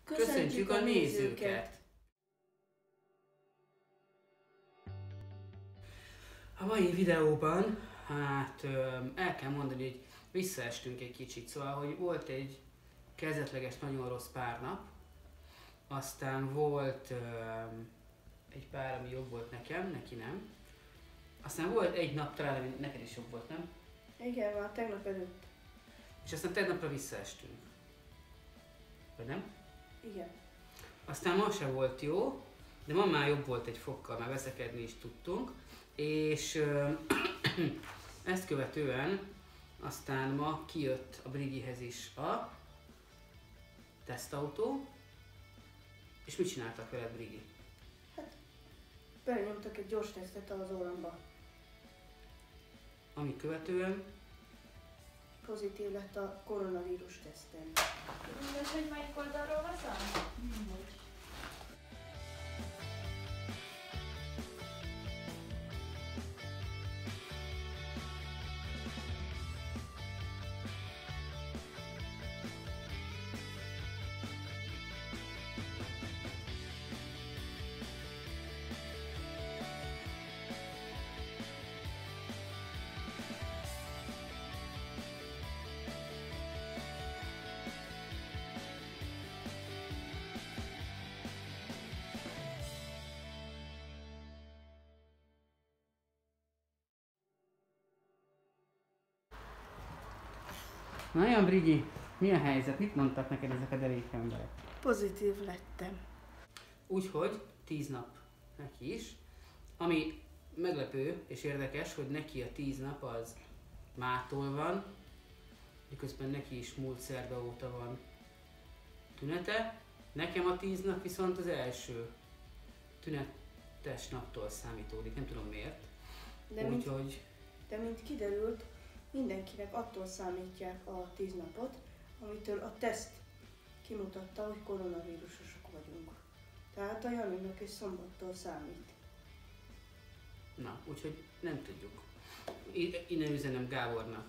Köszöntjük a nézőket! A mai videóban, el kell mondani, hogy visszaestünk egy kicsit, szóval, hogy volt egy kezdetleges, nagyon rossz pár nap, aztán volt egy pár, ami jobb volt nekem, neki nem. Aztán volt egy nap talán, ami neked is jobb volt, nem? Igen, már tegnap előtt. És aztán tegnapra visszaestünk. Vagy nem? Igen. Aztán ma se volt jó, de ma már jobb volt egy fokkal, már veszekedni is tudtunk. És ezt követően aztán ma kijött a Brigihez is a tesztautó. És mit csináltak veled, Brigi? Hát, belenyomtak egy gyors tesztet az orromba. Ami követően Pozitív lett a koronavírus teszten. Mindegy, hogy melyik oldalról veszem? Mindegy. Na olyan, Brigi, mi a helyzet? Mit mondtak neked ezek a derék emberek? Pozitív lettem. Úgyhogy 10 nap neki is, ami meglepő és érdekes, hogy neki a 10 nap az mától van, miközben neki is múlt szerda óta van tünete. Nekem a 10 nap viszont az első tünetes naptól számítódik, nem tudom miért. De mint kiderült, mindenkinek attól számítják a 10 napot, amitől a teszt kimutatta, hogy koronavírusosok vagyunk. Tehát a Janinak és szombattól számít. Na, úgyhogy nem tudjuk. Innen üzenem Gábornak,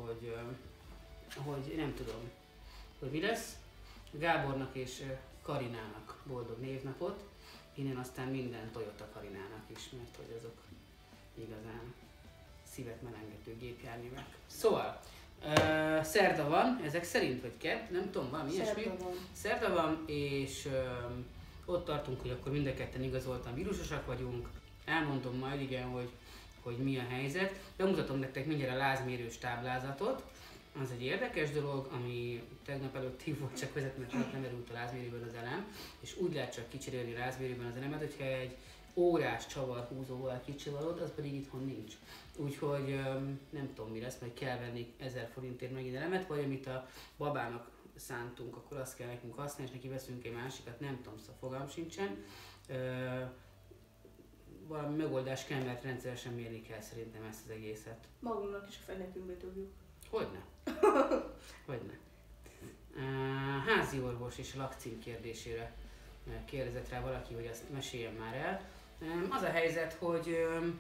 hogy nem tudom, hogy mi lesz. Gábornak és Karinának boldog névnapot, innen aztán minden Toyota Karinának is, mert hogy azok igazán szívet melengető gépjárművek. Szóval, szerda van, ezek szerint, vagy kedd, nem tudom, valami ilyesmi. Szerda van, és ott tartunk, hogy akkor mind a ketten igazoltan vírusosak vagyunk. Elmondom majd, igen, hogy mi a helyzet. Bemutatom nektek mindjárt a lázmérős táblázatot. Az egy érdekes dolog, ami tegnap előtti volt, csak vezetőnek nem erült a lázmérőben az elem, és úgy lehet csak kicserélni a lázmérőben az elemet, hogyha egy órás csavarhúzóval kicsivarod, az pedig itthon nincs. Úgyhogy nem tudom mi lesz, majd kell venni 1000 forintért megint elemet, vagy amit a babának szántunk, akkor azt kell nekünk használni, és neki veszünk egy másikat, nem tudom, szóval fogalmam sincsen. Valami megoldás kell, mert rendszeresen mérni kell szerintem ezt az egészet. Magunknak is a fenekünkbe dobjuk. Hogyne? Hogyne. Házi orvos és a lakcím kérdésére kérdezett rá valaki, hogy azt meséljem már el. Az a helyzet, hogy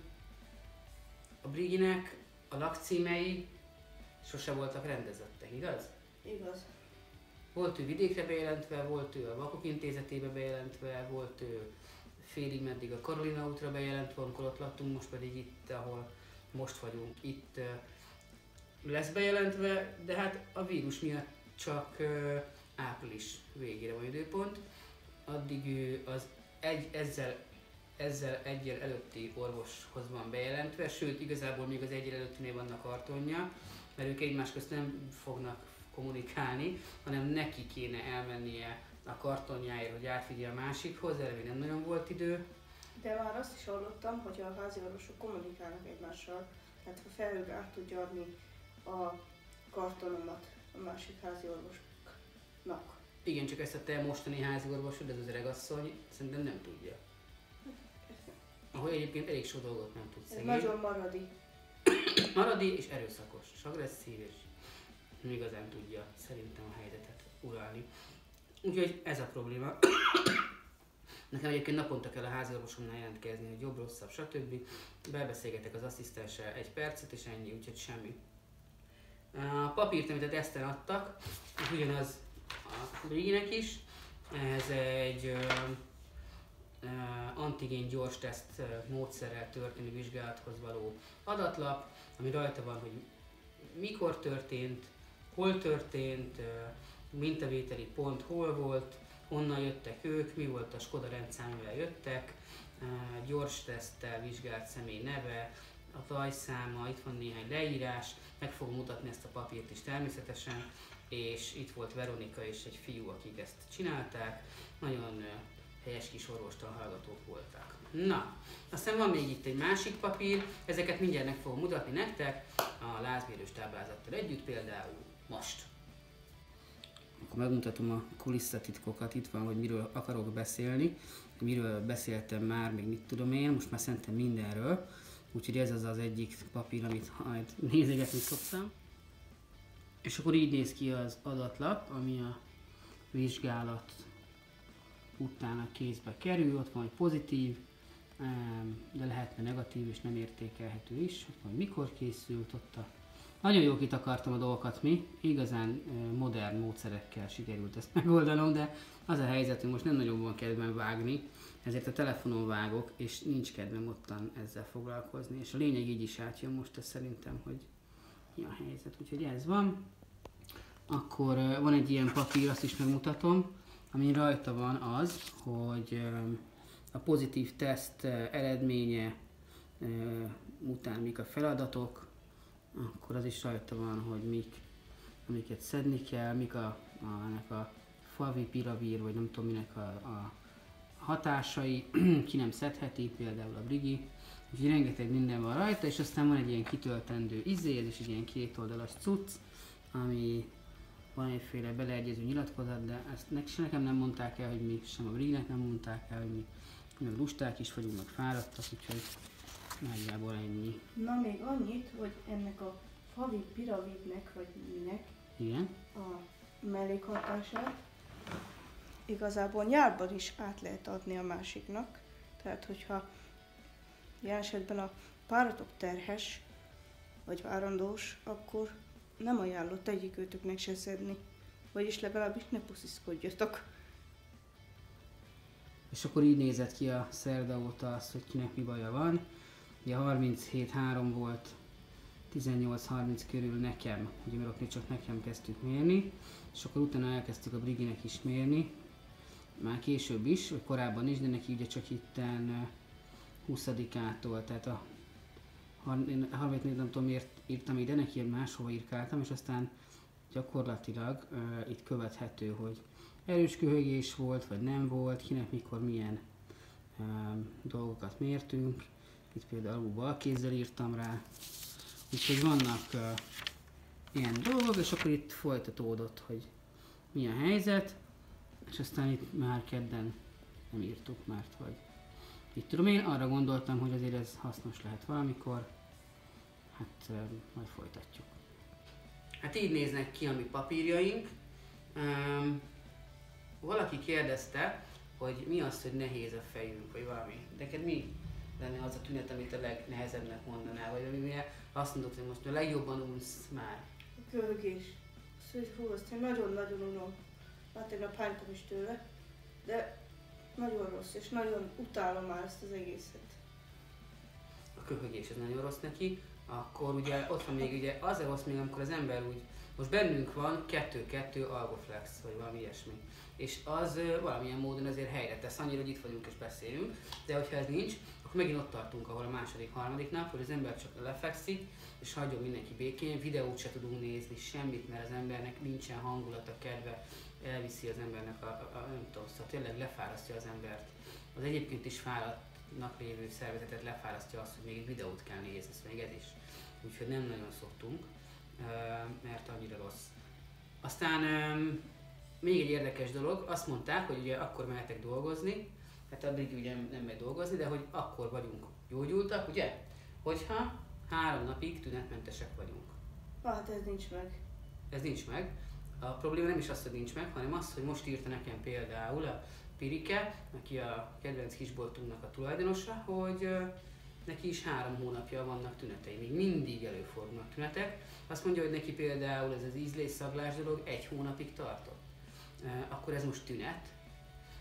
a Briginek a lakcímei sose voltak rendezettek, igaz? Igaz. Volt ő vidékre bejelentve, volt ő a Vakok Intézetébe bejelentve, volt ő félig meddig a Karolina útra bejelentve, amikor ott laktunk, most pedig itt, ahol most vagyunk, itt lesz bejelentve, de hát a vírus miatt csak április végére van időpont. Addig ő az ezzel egyel előtti orvoshoz van bejelentve, sőt igazából még az egyel előttinél vannak kartonja, mert ők egymás közt nem fognak kommunikálni, hanem neki kéne elmennie a kartonjáért, hogy átvigye a másikhoz, erre még nem nagyon volt idő. De már azt is hallottam, hogy a házi orvosok kommunikálnak egymással, tehát a felhőg át tudja adni a kartonomat a másik házi orvosnak. Igen, csak ezt a te mostani házi orvosod, ez az öregasszony, szerintem nem tudja. Ahogy egyébként elég sok dolgot nem tud szegény. Nagyon maradi. Maradi és erőszakos, és agresszív, és nem igazán tudja szerintem a helyzetet uralni. Úgyhogy ez a probléma. Nekem egyébként naponta kell a háziorvosomnál jelentkezni, hogy jobb, rosszabb, stb. Belbeszélgetek az asszisztenssel 1 percet, és ennyi, úgyhogy semmi. A papírt, amit a teszten adtak, ugyanaz a Briginek is, Ez egy antigén gyors teszt módszerrel történő vizsgálathoz való adatlap, ami rajta van, hogy mikor történt, hol történt, mintavételi pont hol volt, honnan jöttek ők, mi volt a Skoda rendszám, amivel jöttek, gyors teszttel vizsgált személy neve, a tajszáma, itt van néhány leírás, meg fogom mutatni ezt a papírt is természetesen, és itt volt Veronika és egy fiú, akik ezt csinálták, nagyon helyes kis orvostan hallgatók voltak. Na, aztán van még itt egy másik papír, ezeket mindjárt meg fogom mutatni nektek, a lázmérős táblázattal együtt, például most. Akkor megmutatom a kulisszatitkokat, itt van, hogy miről akarok beszélni, miről beszéltem már, még mit tudom én, most már szerintem mindenről, úgyhogy ez az egyik papír, amit majd nézegetni szoktam. És akkor így néz ki az adatlap, ami a vizsgálat utána kézbe kerül, ott van, hogy pozitív, de lehetne negatív és nem értékelhető is, ott van, hogy mikor készült, ott a... Nagyon jó kitakartam a dolgokat mi, igazán modern módszerekkel sikerült ezt megoldanom, de az a helyzet, hogy most nem nagyon van kedvem vágni, ezért a telefonon vágok, és nincs kedvem ottan ezzel foglalkozni, és a lényeg így is átjön most, ez szerintem, hogy mi a helyzet, úgyhogy ez van. Akkor van egy ilyen papír, azt is megmutatom, ami rajta van az, hogy a pozitív teszt eredménye után mik a feladatok, akkor az is rajta van, hogy amiket szedni kell, mik ennek a favipiravir, vagy nem tudom minek a hatásai, ki nem szedheti, például a Brigi, úgyhogy rengeteg minden van rajta, és aztán van egy ilyen kitöltendő izé, ez is egy ilyen kétoldalas cucc, ami van egyféle beleegyező nyilatkozat, de ezt nekem nem mondták el, hogy mi, sem a Briginek nem mondták el, hogy mi meg lusták is vagyunk, meg fáradtak, úgyhogy nagyjából ennyi. Na még annyit, hogy ennek a favipiravírnek, vagy minek Igen. a mellékhatását igazából nyálban is át lehet adni a másiknak. Tehát, hogyha ilyen esetben a páratok terhes, vagy várandós, akkor nem ajánlott egyikőtöknek se szedni. Vagyis legalábbis ne pusziszkodjatok. És akkor így nézett ki a szerda óta az, hogy kinek mi baja van. Ugye 37,3 volt, 18-30 körül nekem, ugye mert ott csak nekem kezdtük mérni, és akkor utána elkezdtük a Briginek is mérni, már később is, vagy korábban is, de neki ugye csak itten 20-ától, tehát a 34 nem tudom miért írtam ide, neki máshova írkáltam, és aztán gyakorlatilag itt követhető, hogy erős köhögés volt, vagy nem volt, kinek mikor milyen dolgokat mértünk. Itt például bal kézzel írtam rá, úgyhogy vannak ilyen dolgok, és akkor itt folytatódott, hogy mi a helyzet, és aztán itt már kedden nem írtuk, mert hogy itt tudom én, arra gondoltam, hogy azért ez hasznos lehet valamikor, hát majd folytatjuk. Hát így néznek ki a mi papírjaink. Valaki kérdezte, hogy mi az, hogy nehéz a fejünk, vagy valami. Neked mi lenne az a tünet, amit a legnehezebbnek mondanál, vagy amire azt mondod, hogy most a legjobban unsz már? A köhögés. Azt én nagyon-nagyon unom. Már tegnap hánytam is tőle, de nagyon rossz, és nagyon utálom már ezt az egészet. A köhögés ez nagyon rossz neki, akkor ugye ott van még ugye az a rossz még, amikor az ember úgy, most bennünk van 2-2 algoflex, vagy valami ilyesmi. És az valamilyen módon azért helyre tesz, annyira, hogy itt vagyunk és beszélünk, de hogyha ez nincs, akkor megint ott tartunk, ahol a második, harmadik nap, hogy az ember csak lefekszik, és hagyjon mindenki békén, videót se tudunk nézni, semmit, mert az embernek nincsen hangulata, kedve, elviszi az embernek nem tudom, szóval tényleg lefárasztja az embert. Az egyébként is fáradtnak lévő szervezetet lefárasztja azt, hogy még egy videót kell nézni, szóval még ez is. Úgyhogy nem nagyon szoktunk, mert annyira rossz. Aztán még egy érdekes dolog, azt mondták, hogy ugye akkor mehetek dolgozni, hát addig ugye nem megy dolgozni, de hogy akkor vagyunk gyógyultak, ugye? Hogyha 3 napig tünetmentesek vagyunk. Hát ez nincs meg. Ez nincs meg. A probléma nem is az, hogy nincs meg, hanem az, hogy most írta nekem például a Pirike, aki a kedvenc kisboltunknak a tulajdonosa, hogy neki is 3 hónapja vannak tünetei, még mindig előfordulnak tünetek. Azt mondja, hogy neki például ez az ízlésszaglás dolog 1 hónapig tartott. Akkor ez most tünet,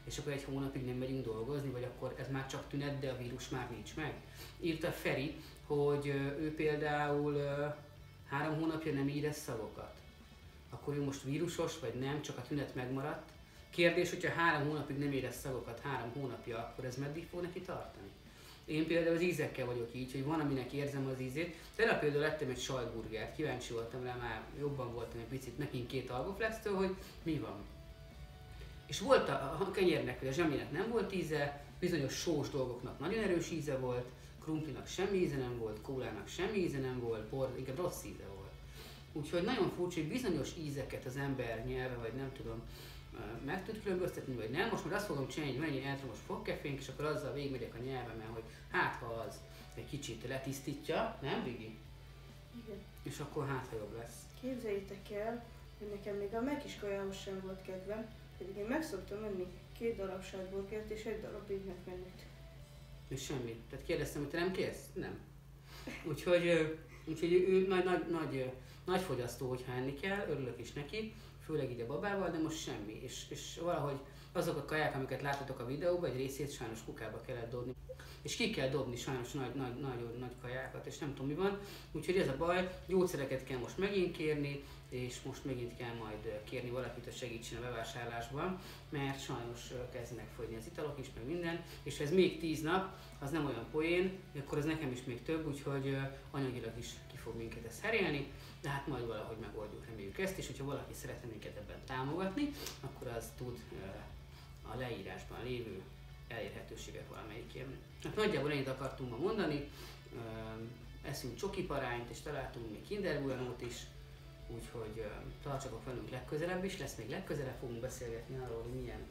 és akkor egy hónapig nem megyünk dolgozni, vagy akkor ez már csak tünet, de a vírus már nincs meg. Írta Feri, hogy ő például 3 hónapja nem érez szavokat. Akkor ő most vírusos, vagy nem, csak a tünet megmaradt. Kérdés, hogyha 3 hónapig nem érez szagokat, 3 hónapja, akkor ez meddig fog neki tartani? Én például az ízekkel vagyok így, hogy van, aminek érzem az ízét. Tegnap például lettem egy sajtburgert, kíváncsi voltam rá, már jobban voltam egy picit, megint 2 algoflextől, hogy mi van. És volt a kenyérnek vagy a zsemlének nem volt íze, bizonyos sós dolgoknak nagyon erős íze volt, krumplinak semmi íze nem volt, kólának semmi íze nem volt, inkább rossz íze volt. Úgyhogy nagyon furcsa, hogy bizonyos ízeket az ember nyelve, vagy nem tudom, meg tud különböztetni, vagy nem. Most már azt fogom csinálni, hogy mennyi elektromos fogkefénk, és akkor azzal végigmegyek a nyelvemen, hogy hát ha az egy kicsit letisztítja, nem Vigi? Igen. És akkor hát ha jobb lesz. Képzeljétek el, hogy nekem még a Mac-is kajához sem volt kedvem, pedig én meg szoktam menni 2 darab sajtburgert és 1 darab Big Mac menüt. És semmi. Tehát kérdeztem, hogy te nem kérsz? Nem. Úgyhogy ő nagy fogyasztó, hogyha enni kell, örülök is neki, főleg így a babával, de most semmi. És valahogy azok a kaják, amiket láttatok a videóban, egy részét sajnos kukába kellett dobni. És ki kell dobni sajnos nagy kajákat, és nem tudom mi van. Úgyhogy ez a baj, gyógyszereket kell most megint kérni, és most megint kell majd kérni valakit, hogy segítsen a bevásárlásban, mert sajnos kezdenek fogyni az italok is, meg minden, és ha ez még 10 nap, az nem olyan poén, akkor az nekem is még több, úgyhogy anyagilag is ki fog minket ez herélni, de hát majd valahogy megoldjuk, reméljük ezt, és hogyha valaki szeretne minket ebben támogatni, akkor az tud a leírásban lévő elérhetőséget valamelyik kérni. Hát nagyjából ennyit akartunk ma mondani, eszünk csokiparányt, és találtunk még Kinder Buenót is, úgyhogy tartsatok velünk legközelebb is, lesz még legközelebb, fogunk beszélgetni arról, hogy milyen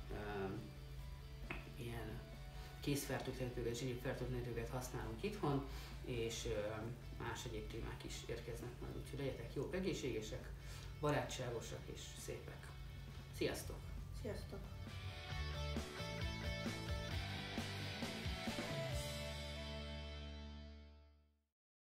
készfertőtlenítőket, zsínyfertőtlenítőket használunk itthon, és más egyéb témák is érkeznek majd, úgyhogy legyetek jók, egészségesek, barátságosak és szépek. Sziasztok! Sziasztok!